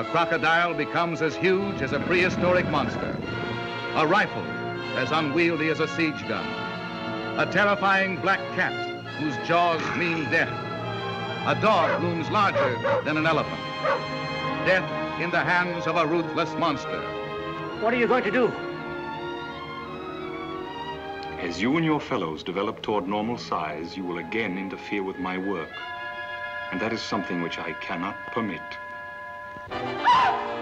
A crocodile becomes as huge as a prehistoric monster. A rifle as unwieldy as a siege gun. A terrifying black cat whose jaws mean death. A dog looms larger than an elephant. Death in the hands of a ruthless monster. What are you going to do? As you and your fellows develop toward normal size, you will again interfere with my work. And that is something which I cannot permit.